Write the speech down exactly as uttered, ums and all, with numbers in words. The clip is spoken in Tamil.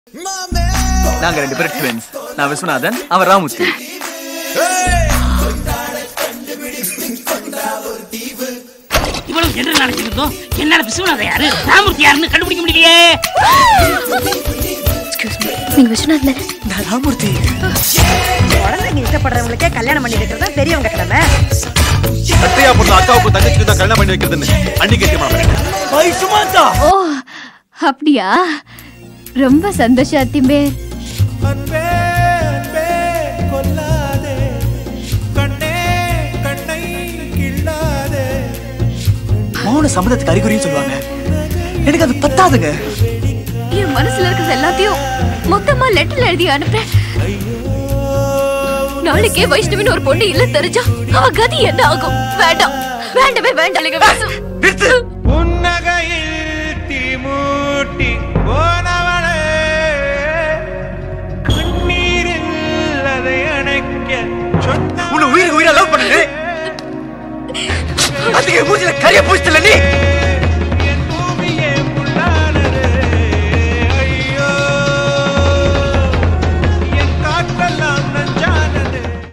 நாங்க ரெண்டு பேரும் ட்வின்ஸ். நான் விஸ்வநாதன், அவன் ராமுத்தி. இவ்வளவு என்ன நினைச்சிருந்தோம்? என்னால விஸ்வநாதன் யாரு ராமுத்தி யாருன்னு கண்டுபிடிக்க முடியலையே. நீங்க விஸ்வநாதன்? நான் ராமுத்தி. குழந்தைங்க இஷ்டப்படுறவங்களுக்கே கல்யாணம் பண்ணி வைக்கிறதா பெரியவங்க கடமை. சத்யா பொண்ணு அக்காவுக்கு தங்கச்சிக்கு தான் கல்யாணம் பண்ணி வைக்கிறதுன்னு அன்னைக்கு கேட்கமா? ஓ அப்படியா? ரொம்ப சந்தோஷம் அத்திம்பே. மௌன சம்மதத்துக்கு அறிகுறின்னு சொல்லுவாங்க. எனக்கு அது பத்தாதுங்க. என் மனசுல இருக்கிறது எல்லாத்தையும் மொத்தமா லெட்டர்ல எழுதி அனுப்புறேன். நாளைக்கே வைஷ்ணவின்னு ஒரு பொண்ணு இல்ல தெரிஞ்சா அவ கதி என்ன ஆகும்? வேண்டாம், வேண்டவே வேண்டாம். புன்னகையில் தீமூட்டி போனவளே, கண்ணீரில் அதை அணைக்க சொன்ன உன்னை உயிர் உயிரா லவ் பண்ணுது. அதுக்கு மூஞ்சில கரிய பூசிட்டல நீ.